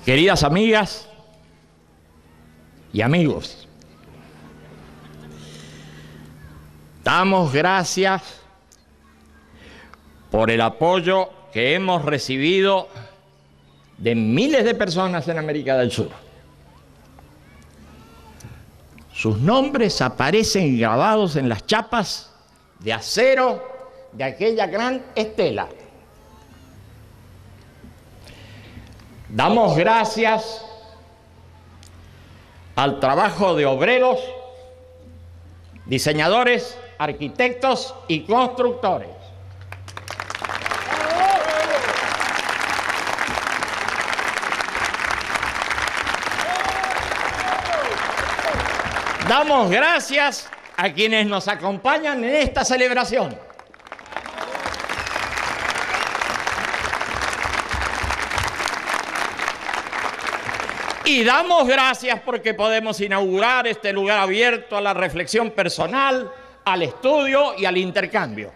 Queridas amigas y amigos, damos gracias por el apoyo que hemos recibido de miles de personas en América del Sur. Sus nombres aparecen grabados en las chapas de acero de aquella gran estela. Damos gracias al trabajo de obreros, diseñadores, arquitectos y constructores. Damos gracias a quienes nos acompañan en esta celebración. Y damos gracias porque podemos inaugurar este lugar abierto a la reflexión personal, al estudio y al intercambio.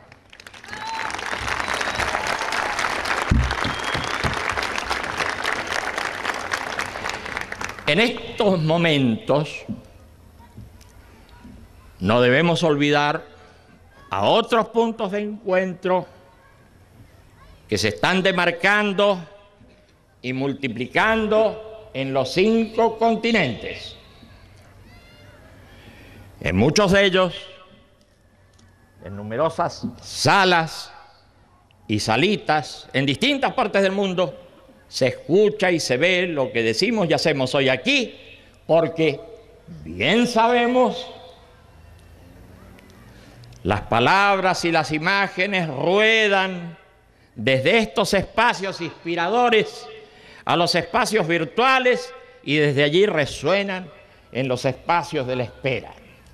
En estos momentos no debemos olvidar a otros puntos de encuentro que se están demarcando y multiplicando en los 5 continentes. En muchos de ellos, en numerosas salas y salitas en distintas partes del mundo, se escucha y se ve lo que decimos y hacemos hoy aquí, porque bien sabemos, las palabras y las imágenes ruedan desde estos espacios inspiradores a los espacios virtuales y desde allí resuenan en los espacios de la espera.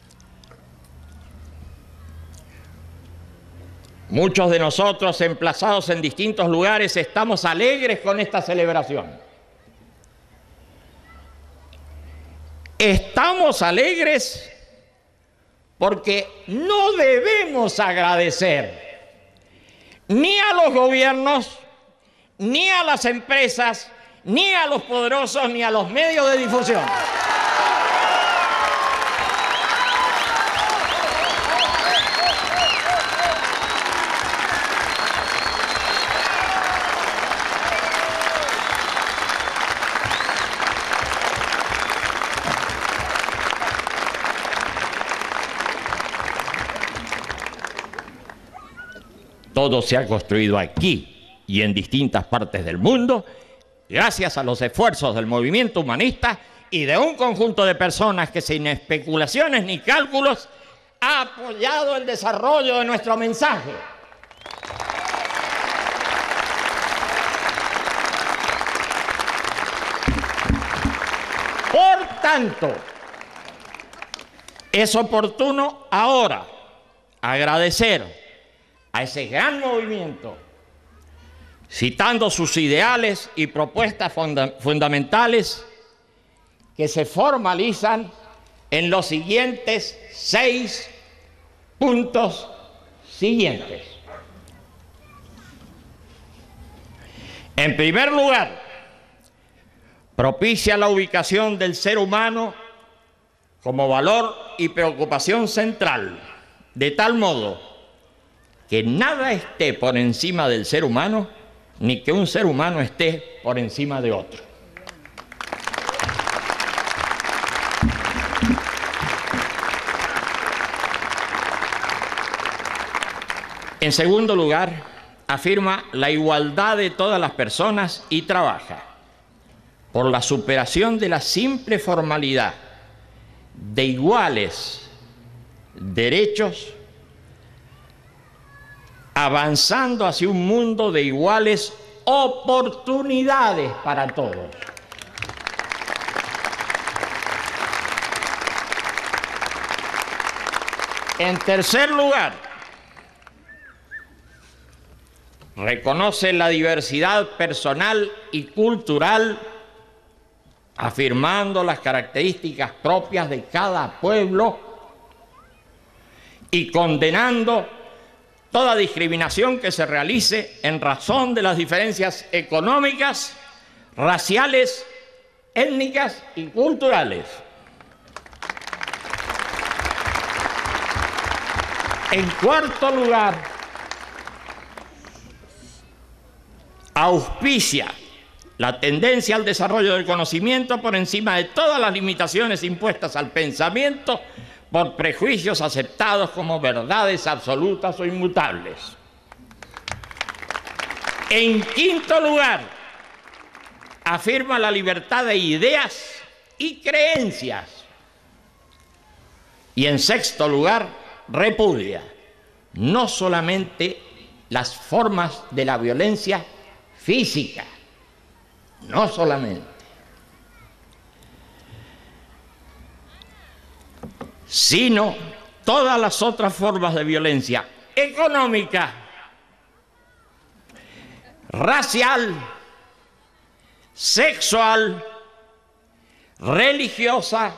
Muchos de nosotros, emplazados en distintos lugares, estamos alegres con esta celebración. Estamos alegres porque no debemos agradecer ni a los gobiernos, ni a las empresas, ni a los poderosos, ni a los medios de difusión. Todo se ha construido aquí y en distintas partes del mundo gracias a los esfuerzos del movimiento humanista y de un conjunto de personas que sin especulaciones ni cálculos ha apoyado el desarrollo de nuestro mensaje. Por tanto, es oportuno ahora agradecer a ese gran movimiento, citando sus ideales y propuestas fundamentales que se formalizan en los siguientes 6 puntos siguientes. En primer lugar, propicia la ubicación del ser humano como valor y preocupación central, de tal modo que nada esté por encima del ser humano, ni que un ser humano esté por encima de otro. En segundo lugar, afirma la igualdad de todas las personas y trabaja por la superación de la simple formalidad de iguales derechos, avanzando hacia un mundo de iguales oportunidades para todos. En tercer lugar, reconoce la diversidad personal y cultural, afirmando las características propias de cada pueblo y condenando toda discriminación que se realice en razón de las diferencias económicas, raciales étnicas y culturales. En cuarto lugar, auspicia la tendencia al desarrollo del conocimiento por encima de todas las limitaciones impuestas al pensamiento por prejuicios aceptados como verdades absolutas o inmutables. En quinto lugar, afirma la libertad de ideas y creencias. Y en sexto lugar, repudia no solamente las formas de la violencia física, no solamente, sino todas las otras formas de violencia económica, racial, sexual, religiosa,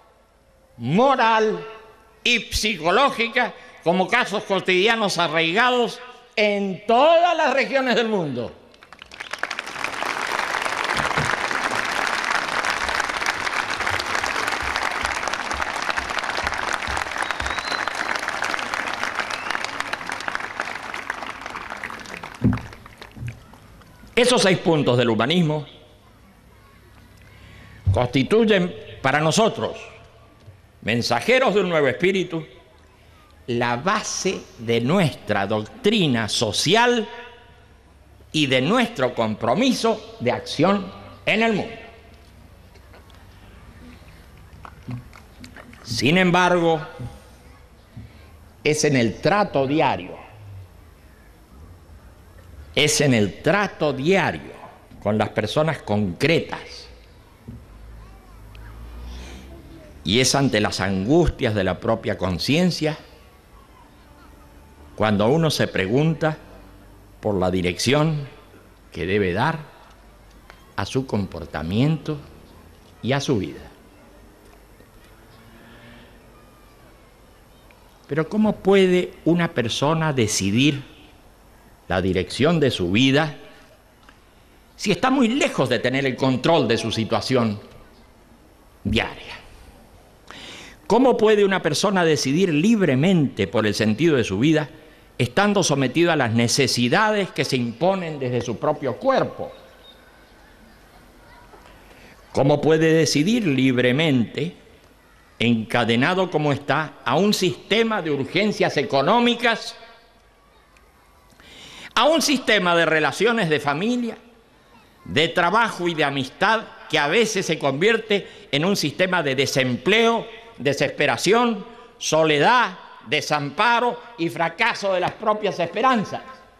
moral y psicológica, como casos cotidianos arraigados en todas las regiones del mundo. Esos 6 puntos del humanismo constituyen para nosotros, mensajeros de un nuevo espíritu, la base de nuestra doctrina social y de nuestro compromiso de acción en el mundo. Sin embargo, es en el trato diario, con las personas concretas, y es ante las angustias de la propia conciencia cuando uno se pregunta por la dirección que debe dar a su comportamiento y a su vida. Pero ¿cómo puede una persona decidir la dirección de su vida si está muy lejos de tener el control de su situación diaria? ¿Cómo puede una persona decidir libremente por el sentido de su vida estando sometido a las necesidades que se imponen desde su propio cuerpo? ¿Cómo puede decidir libremente, encadenado como está a un sistema de urgencias económicas, a un sistema de relaciones de familia, de trabajo y de amistad que a veces se convierte en un sistema de desempleo, desesperación, soledad, desamparo y fracaso de las propias esperanzas?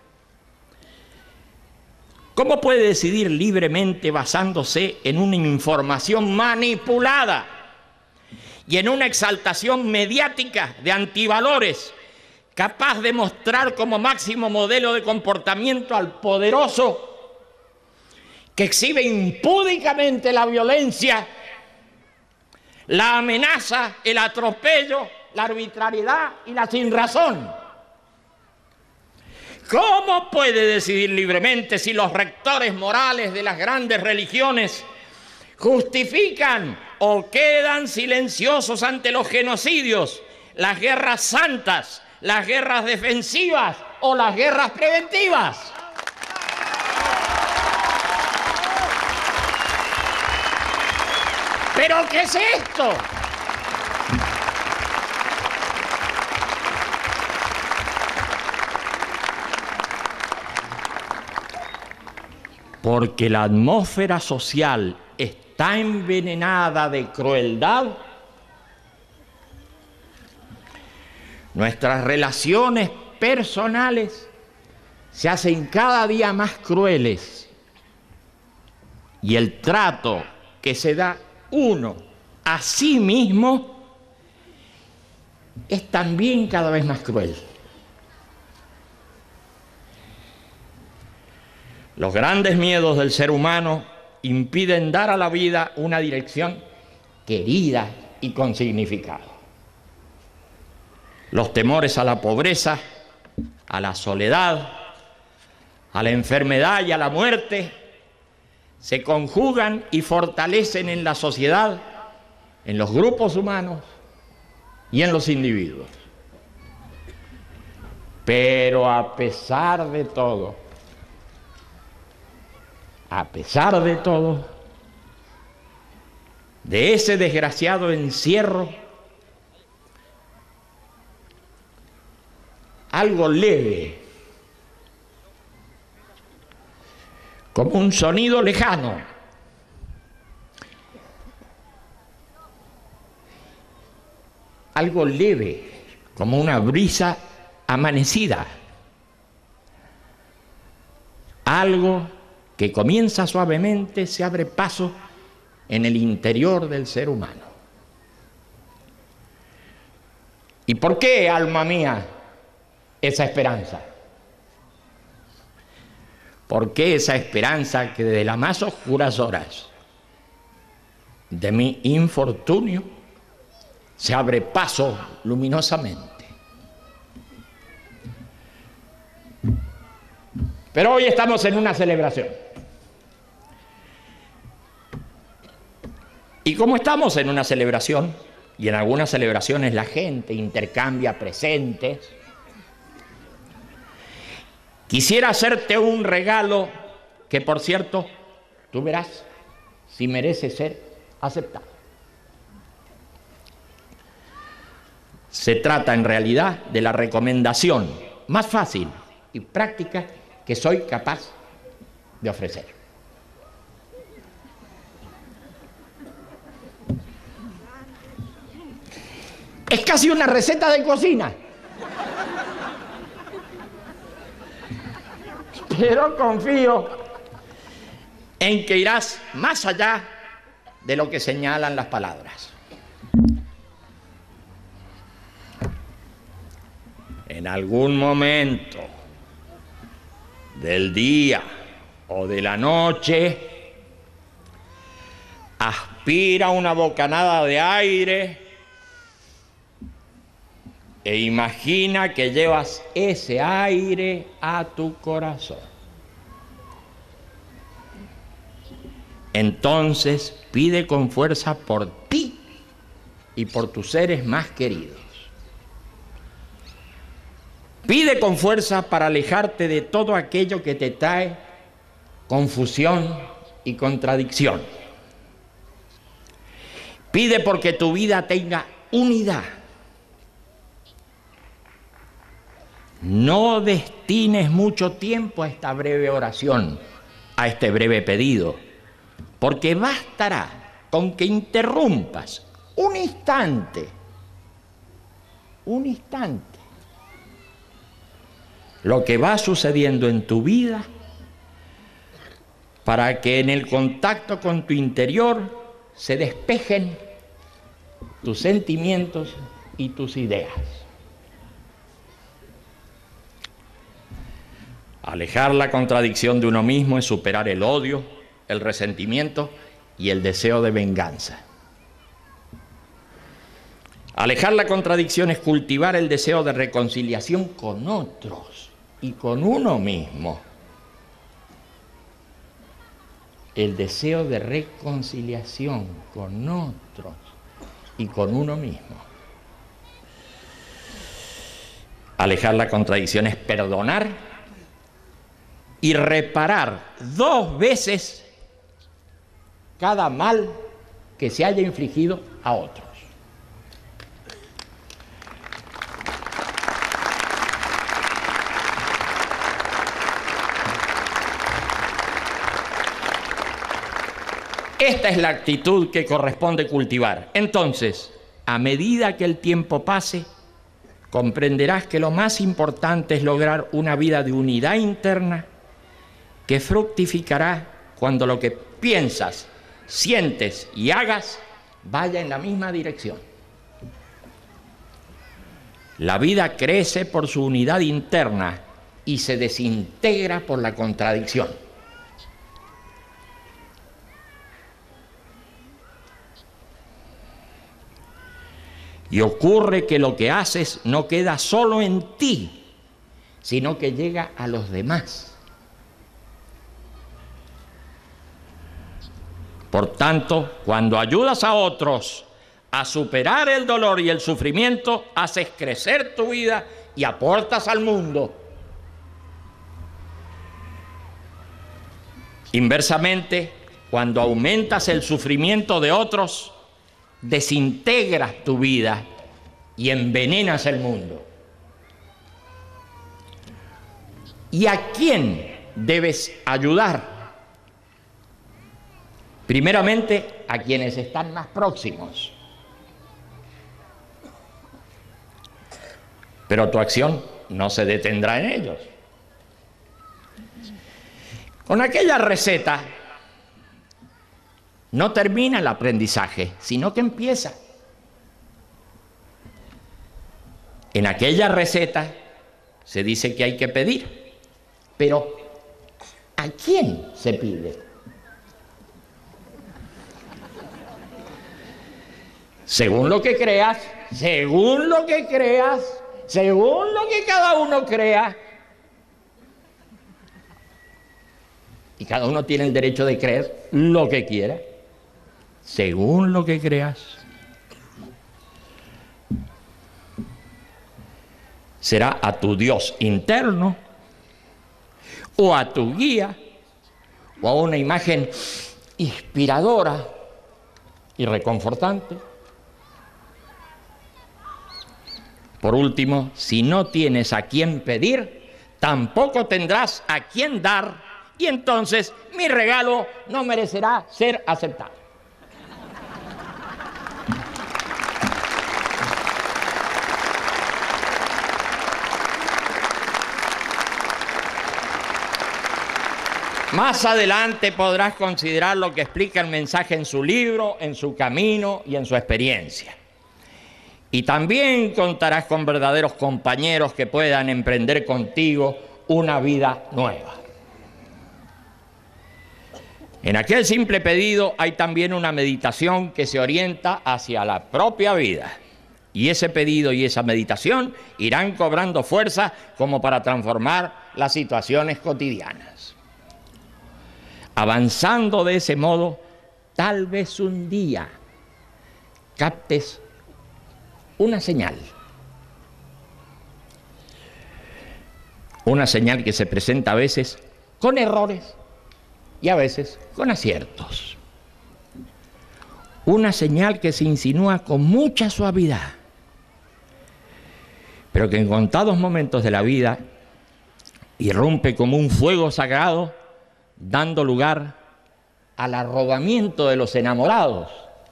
¿Cómo puede decidir libremente basándose en una información manipulada y en una exaltación mediática de antivalores capaz de mostrar como máximo modelo de comportamiento al poderoso que exhibe impúdicamente la violencia, la amenaza, el atropello, la arbitrariedad y la sinrazón? ¿Cómo puede decidir libremente si los rectores morales de las grandes religiones justifican o quedan silenciosos ante los genocidios, las guerras santas, las guerras defensivas o las guerras preventivas? ¿Pero qué es esto? Porque la atmósfera social está envenenada de crueldad. Nuestras relaciones personales se hacen cada día más crueles y el trato que se da uno a sí mismo es también cada vez más cruel. Los grandes miedos del ser humano impiden dar a la vida una dirección querida y con significado. Los temores a la pobreza, a la soledad, a la enfermedad y a la muerte se conjugan y fortalecen en la sociedad, en los grupos humanos y en los individuos. Pero a pesar de todo, de ese desgraciado encierro, algo leve, como un sonido lejano, algo leve, como una brisa amanecida, algo que comienza suavemente, se abre paso en el interior del ser humano. ¿Y por qué, alma mía, esa esperanza? ¿Por qué esa esperanza que desde las más oscuras horas de mi infortunio se abre paso luminosamente? Pero hoy estamos en una celebración. Y como estamos en una celebración, y en algunas celebraciones la gente intercambia presentes, quisiera hacerte un regalo que, por cierto, tú verás si merece ser aceptado. Se trata en realidad de la recomendación más fácil y práctica que soy capaz de ofrecer. Es casi una receta de cocina. Pero confío en que irás más allá de lo que señalan las palabras. En algún momento del día o de la noche, aspira una bocanada de aire e imagina que llevas ese aire a tu corazón. Entonces pide con fuerza por ti y por tus seres más queridos. Pide con fuerza para alejarte de todo aquello que te trae confusión y contradicción. Pide porque tu vida tenga unidad. No destines mucho tiempo a esta breve oración, a este breve pedido, porque bastará con que interrumpas un instante, lo que va sucediendo en tu vida, para que en el contacto con tu interior se despejen tus sentimientos y tus ideas. Alejar la contradicción de uno mismo es superar el odio, el resentimiento y el deseo de venganza. Alejar la contradicción es cultivar el deseo de reconciliación con otros y con uno mismo. El deseo de reconciliación con otros y con uno mismo. Alejar la contradicción es perdonar y reparar 2 veces cada mal que se haya infligido a otros. Esta es la actitud que corresponde cultivar. Entonces, a medida que el tiempo pase, comprenderás que lo más importante es lograr una vida de unidad interna que fructificará cuando lo que piensas, sientes y hagas vaya en la misma dirección. La vida crece por su unidad interna y se desintegra por la contradicción. Y ocurre que lo que haces no queda solo en ti, sino que llega a los demás. Por tanto, cuando ayudas a otros a superar el dolor y el sufrimiento, haces crecer tu vida y aportas al mundo. Inversamente, cuando aumentas el sufrimiento de otros, desintegras tu vida y envenenas el mundo. ¿Y a quién debes ayudar? Primeramente, a quienes están más próximos. Pero tu acción no se detendrá en ellos. Con aquella receta no termina el aprendizaje, sino que empieza. En aquella receta se dice que hay que pedir, pero ¿a quién se pide? Según lo que creas, según lo que creas, según lo que cada uno crea. Y cada uno tiene el derecho de creer lo que quiera, según lo que creas. Será a tu Dios interno, o a tu guía, o a una imagen inspiradora y reconfortante. Por último, si no tienes a quién pedir, tampoco tendrás a quién dar, y entonces mi regalo no merecerá ser aceptado. Más adelante podrás considerar lo que explica el mensaje en su libro, en su camino y en su experiencia. Y también contarás con verdaderos compañeros que puedan emprender contigo una vida nueva. En aquel simple pedido hay también una meditación que se orienta hacia la propia vida. Y ese pedido y esa meditación irán cobrando fuerza como para transformar las situaciones cotidianas. Avanzando de ese modo, tal vez un día captes una señal. Una señal que se presenta a veces con errores y a veces con aciertos. Una señal que se insinúa con mucha suavidad, pero que en contados momentos de la vida irrumpe como un fuego sagrado, dando lugar al arrobamiento de los enamorados,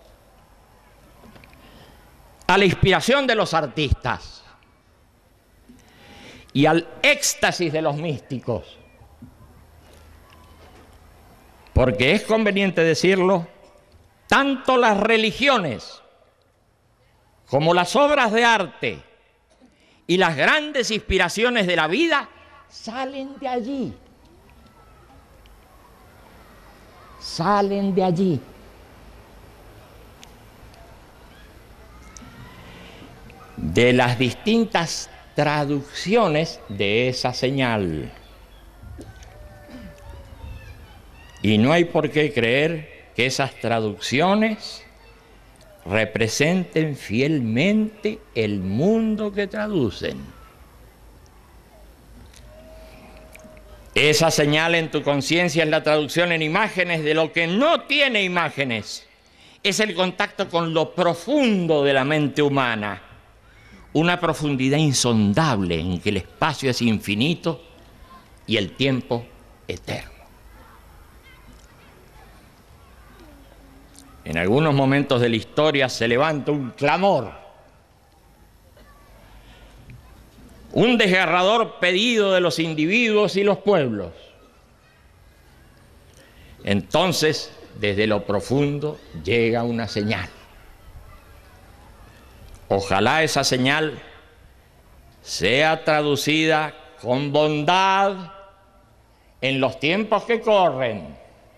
a la inspiración de los artistas y al éxtasis de los místicos. Porque es conveniente decirlo, tanto las religiones como las obras de arte y las grandes inspiraciones de la vida salen de allí. Salen de allí. De las distintas traducciones de esa señal. Y no hay por qué creer que esas traducciones representen fielmente el mundo que traducen. Esa señal en tu conciencia es la traducción en imágenes de lo que no tiene imágenes. Es el contacto con lo profundo de la mente humana. Una profundidad insondable en que el espacio es infinito y el tiempo eterno. En algunos momentos de la historia se levanta un clamor, un desgarrador pedido de los individuos y los pueblos. Entonces, desde lo profundo llega una señal. Ojalá esa señal sea traducida con bondad en los tiempos que corren,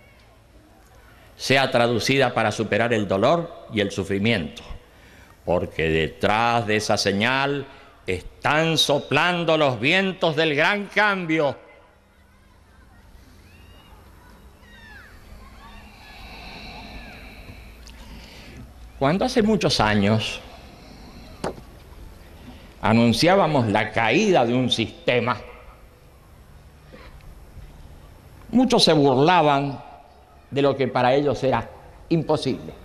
sea traducida para superar el dolor y el sufrimiento, porque detrás de esa señal están soplando los vientos del gran cambio. Cuando hace muchos años anunciábamos la caída de un sistema, muchos se burlaban de lo que para ellos era imposible.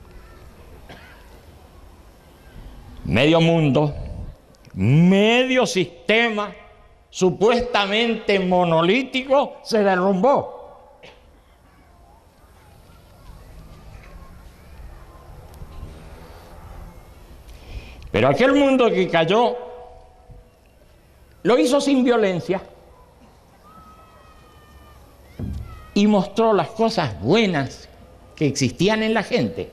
Medio mundo, medio sistema supuestamente monolítico se derrumbó. Pero aquel mundo que cayó lo hizo sin violencia y mostró las cosas buenas que existían en la gente.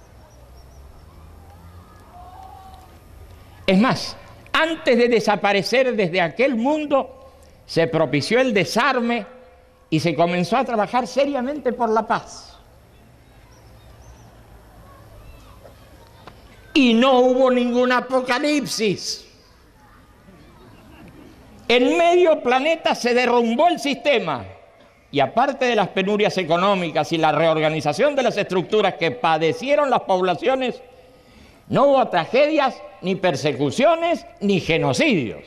Es más, antes de desaparecer desde aquel mundo, se propició el desarme y se comenzó a trabajar seriamente por la paz. Y no hubo ningún apocalipsis. En medio planeta se derrumbó el sistema. Y aparte de las penurias económicas y la reorganización de las estructuras que padecieron las poblaciones, no hubo tragedias, ni persecuciones, ni genocidios.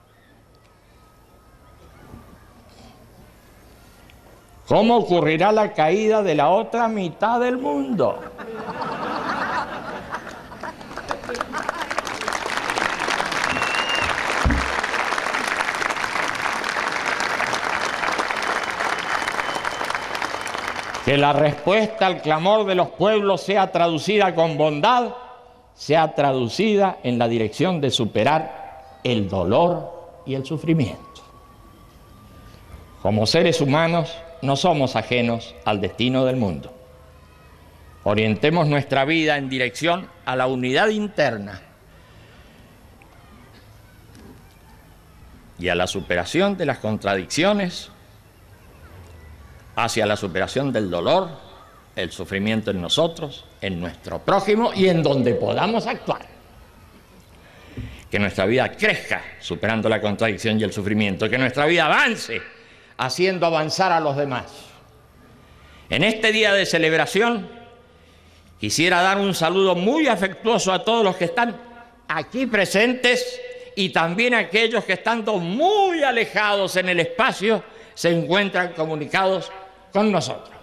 ¿Cómo ocurrirá la caída de la otra mitad del mundo? Que la respuesta al clamor de los pueblos sea traducida con bondad, sea traducida en la dirección de superar el dolor y el sufrimiento. Como seres humanos no somos ajenos al destino del mundo. Orientemos nuestra vida en dirección a la unidad interna y a la superación de las contradicciones, hacia la superación del dolor, el sufrimiento en nosotros, en nuestro prójimo y en donde podamos actuar. Que nuestra vida crezca superando la contradicción y el sufrimiento, que nuestra vida avance haciendo avanzar a los demás. En este día de celebración quisiera dar un saludo muy afectuoso a todos los que están aquí presentes y también a aquellos que estando muy alejados en el espacio se encuentran comunicados con nosotros.